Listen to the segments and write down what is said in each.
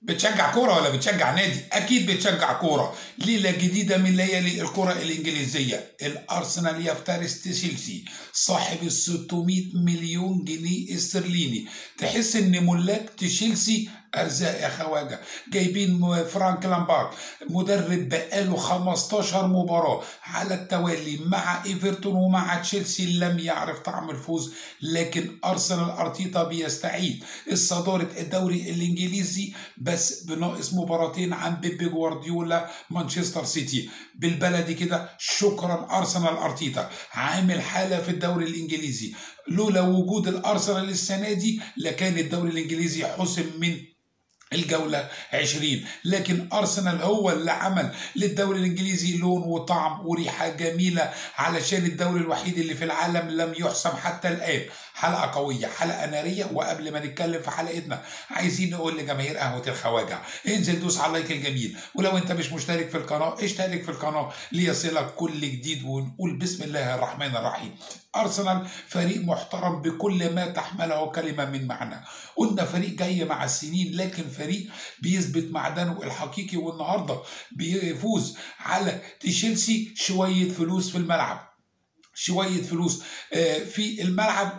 بتشجع كورة ولا بتشجع نادي؟ أكيد بتشجع كورة. ليلة جديدة من ليالي الكرة الإنجليزية، الأرسنال يفترس تشيلسي صاحب ال 600 مليون جنيه استرليني. تحس إن ملاك تشيلسي أرزاق يا خواجة. جايبين فرانك لامبارد، مدرب بقاله 15 مباراة على التوالي مع إيفرتون ومع تشيلسي لم يعرف طعم الفوز، لكن أرسنال أرتيتا بيستعيد صدارة الدوري الإنجليزي بس بناقص مباراتين عن بيب جوارديولا مانشستر سيتي. بالبلدي كده شكرا أرسنال أرتيتا، عامل حالة في الدوري الإنجليزي. لولا وجود الأرسنال السنة دي لكان الدوري الإنجليزي حسم من الجولة 20، لكن أرسنال هو اللي عمل للدوري الإنجليزي لون وطعم وريحة جميلة، علشان الدوري الوحيد اللي في العالم لم يحسم حتى الآن. حلقة قوية، حلقة نارية. وقبل ما نتكلم في حلقتنا عايزين نقول لجماهير قهوة الخواجة انزل دوس على اللايك الجميل، ولو انت مش مشترك في القناة اشترك في القناة ليصلك كل جديد. ونقول بسم الله الرحمن الرحيم. أرسنال فريق محترم بكل ما تحمله كلمة من معنى. قلنا فريق جاي مع السنين، لكن فريق بيثبت معدنه الحقيقي، والنهارده بيفوز على تشيلسي. شوية فلوس في الملعب، شوية فلوس في الملعب.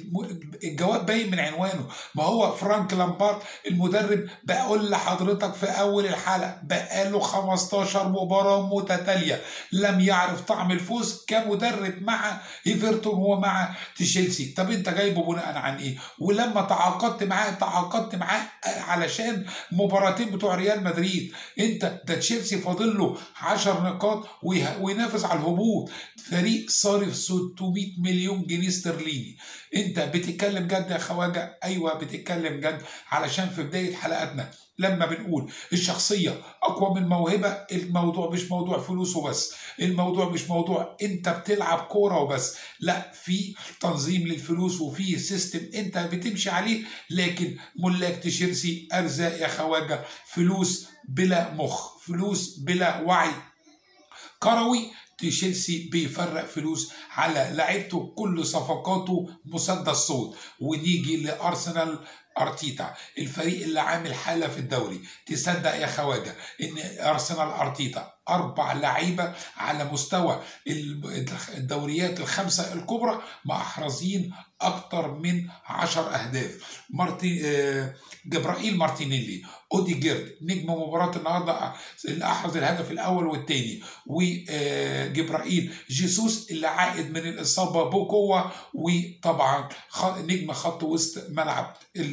الجواب باين من عنوانه، ما هو فرانك لامبارد المدرب. بقول لحضرتك في أول الحلقة بقاله 15 مباراة متتالية لم يعرف طعم الفوز كمدرب مع ايفرتون ومع تشيلسي. طب انت جايبه بناء عن ايه؟ ولما تعاقدت معاه علشان مباراتين بتوع ريال مدريد. انت ده تشيلسي فاضل له 10 نقاط وينافس على الهبوط. فريق صارف 600 مليون جنيه استرليني. انت بتتكلم جد يا خواجه؟ ايوه بتتكلم جد، علشان في بدايه حلقاتنا لما بنقول الشخصيه اقوى من الموهبه، الموضوع مش موضوع فلوس وبس، الموضوع مش موضوع انت بتلعب كوره وبس، لا، في تنظيم للفلوس وفي سيستم انت بتمشي عليه. لكن ملاك تشيلسي ارزاق يا خواجه، فلوس بلا مخ، فلوس بلا وعي كروي. تشيلسي بيفرق فلوس على لعيبته، كل صفقاته مسدس صوت. ونيجي لأرسنال أرتيتا، الفريق اللي عامل حالة في الدوري. تصدق يا خواجة إن أرسنال أرتيتا 4 لعيبة على مستوى الدوريات ال5 الكبرى محرزين أكتر من 10 أهداف. جبرائيل مارتينيلي، اوديجيرد نجم مباراة النهارده اللي احرز الهدف الاول والثاني، وجبرائيل جيسوس اللي عائد من الاصابه بقوه، وطبعا نجم خط وسط ملعب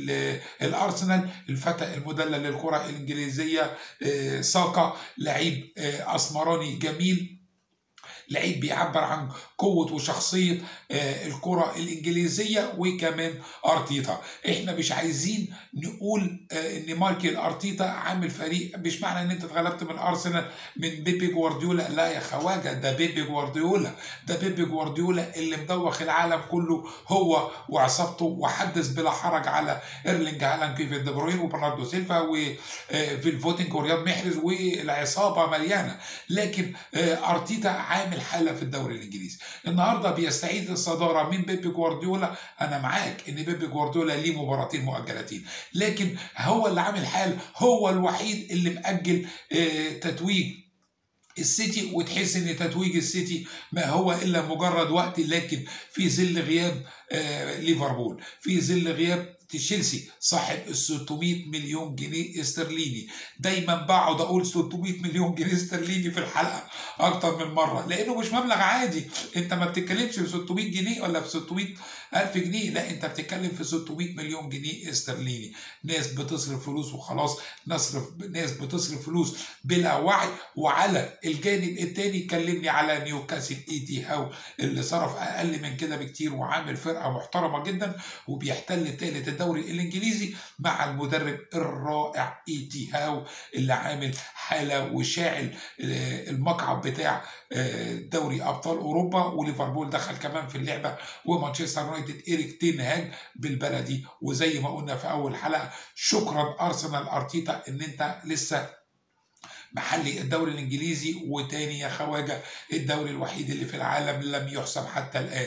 الارسنال الفتى المدلل للكره الانجليزيه ساكا، لعيب اسمراني جميل، لعيب بيعبر عن قوة وشخصية الكرة الإنجليزية. وكمان أرتيتا، إحنا مش عايزين نقول إن مايكل أرتيتا عامل فريق، مش معنى إن أنت اتغلبت من أرسنال من بيبي جوارديولا، لا يا خواجة، ده بيبي جوارديولا، ده بيبي جوارديولا اللي مدوخ العالم كله هو وعصابته، وحدث بلا حرج على إيرلينج هالاند، كيفن دي بروين، وبرناردو سيلفا، وفيل فوتينج، ورياض محرز، والعصابة مليانة. لكن أرتيتا عامل حالة في الدوري الانجليزي. النهارده بيستعيد الصداره من بيب جوارديولا. انا معاك ان بيب جوارديولا ليه مباراتين مؤجلتين، لكن هو اللي عامل حال، هو الوحيد اللي مأجل تتويج السيتي. وتحس ان تتويج السيتي ما هو الا مجرد وقت، لكن في ظل غياب ليفربول، في ظل غياب تشيلسي صاحب ال 600 مليون جنيه استرليني. دايما بقعد اقول 600 مليون جنيه استرليني في الحلقه اكتر من مره، لانه مش مبلغ عادي. انت ما بتتكلمش في 600 جنيه ولا في 600 ألف جنيه، لا، انت بتتكلم في 600 مليون جنيه استرليني. ناس بتصرف فلوس وخلاص، ناس بتصرف فلوس بلا وعي. وعلى الجانب الثاني كلمني على نيوكاسل ايتي هاو اللي صرف اقل من كده بكتير وعامل فرقه محترمه جدا، وبيحتل ثالث الدوري الانجليزي مع المدرب الرائع ايتي هاو اللي عامل حاله وشاعل المقعد بتاع دوري ابطال اوروبا. وليفربول دخل كمان في اللعبه، ومانشستر يونايتد إيريك تين هاج بالبلدي. وزي ما قلنا في اول حلقه، شكرا ارسنال ارتيتا ان انت لسه محلي الدوري الانجليزي. وتاني يا خواجه، الدوري الوحيد اللي في العالم لم يحسم حتى الان.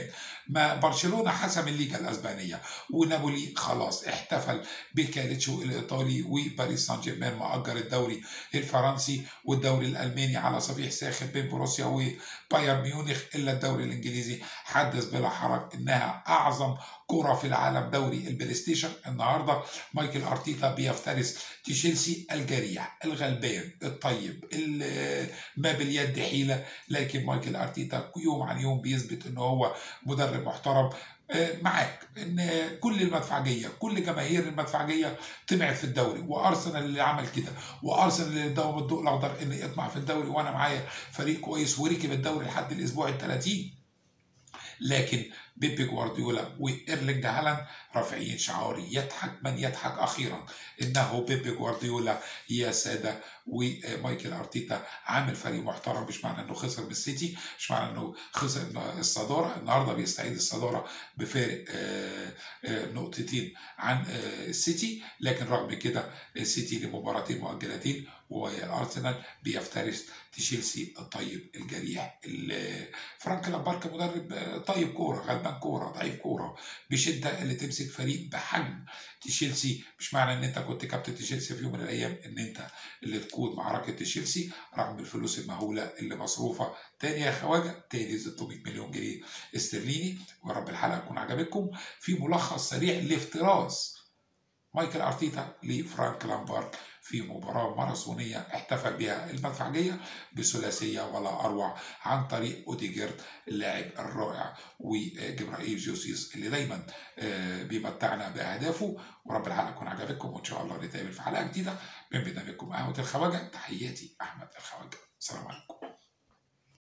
ما برشلونه حسم الليجا الاسبانيه، ونابولي خلاص احتفل بالكالتشو الايطالي، وباريس سان جيرمان مأجر الدوري الفرنسي والدوري الالماني على صفيح ساخن بين بروسيا وبايرن ميونخ. الا الدوري الانجليزي حدث بلا حرج انها اعظم كرة في العالم، دوري البلاي ستيشن. النهارده مايكل ارتيتا بيفترس تشيلسي الجريح الغلبان الطيب ما باليد حيله، لكن مايكل ارتيتا يوم عن يوم بيثبت ان هو مدرب محترم. معاك ان كل المدفعجيه، كل جماهير المدفعجيه طمعت في الدوري، وارسنال اللي عمل كده، وارسنال اللي اداهم الضوء الاخضر ان يطمع في الدوري، وانا معايا فريق كويس وركب الدوري لحد الاسبوع ال 30. لكن بيبي جوارديولا وايرلينج هالاند رافعين شعار يضحك من يضحك اخيرا، انه بيبي جوارديولا يا ساده، ومايكل ارتيتا عامل فريق محترم. مش معنى انه خسر من السيتي، مش معنى انه خسر الصداره، النهارده بيستعيد الصداره بفارق نقطتين عن السيتي، لكن رغم كده السيتي لمباراتين مؤجلتين، والارسنال بيفترس تشيلسي الطيب الجريح. فرانك لامبارد مدرب طيب كوره، غلبان كوره، ضعيف كوره بشده، اللي تمسك فريق بحجم تشيلسي. مش معنى ان انت كنت كابتن تشيلسي في يوم من الايام ان انت اللي تقود معركه تشيلسي، رغم الفلوس المهوله اللي مصروفه. تاني يا خواجه، تاني 600 مليون جنيه استرليني. ويا رب الحلقه تكون عجبتكم. في ملخص سريع لافتراس مايكل ارتيتا لفرانك لامبارد في مباراة ماراثونية احتفل بها المدفعجية بثلاثية ولا أروع، عن طريق أوديجيرد اللاعب الرائع، وجبرائيل جوسيس اللي دايما بيمتعنا بأهدافه. ورب الحلقة تكون عجبتكم، وإن شاء الله نتقابل في حلقة جديدة من برنامجكم قهوة الخواجة. تحياتي أحمد الخواجة، السلام عليكم.